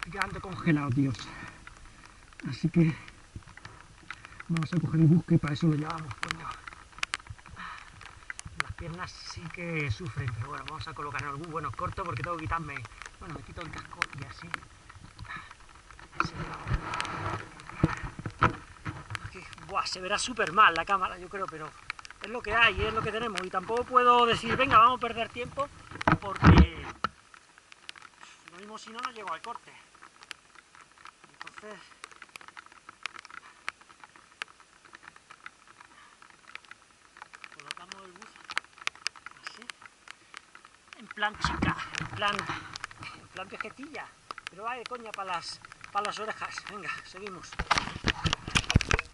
Ya ando congelado, tíos. Así que vamos a coger el bus, que para eso lo llevamos, coño. Las piernas sí que sufren, pero bueno, vamos a colocar en el bus. Bueno, corto porque tengo que quitarme. Bueno, me quito el casco y así. Aquí, buah, se verá súper mal la cámara, yo creo, pero es lo que hay, es lo que tenemos. Y tampoco puedo decir, venga, vamos a perder tiempo, porque lo mismo si no, no llego al corte. Entonces, colocamos el bus así, en plan chica, en plan viejecilla, pero va de coña para las orejas. Venga, seguimos.